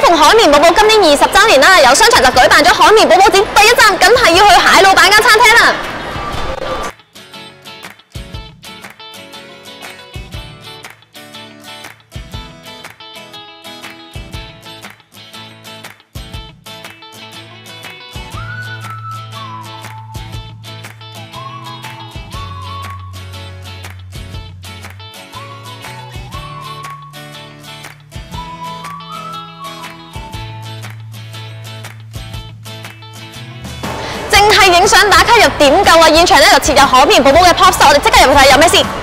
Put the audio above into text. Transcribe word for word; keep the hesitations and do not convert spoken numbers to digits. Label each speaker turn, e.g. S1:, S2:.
S1: 逢海綿寶寶今年二十週年啦，有商場就舉辦咗海綿寶寶展，第一站梗係要去蟹老闆間餐廳啦。淨係影相打卡又點夠啊！現場咧就設有海綿寶寶嘅 pop store，我哋即刻入去睇有咩先。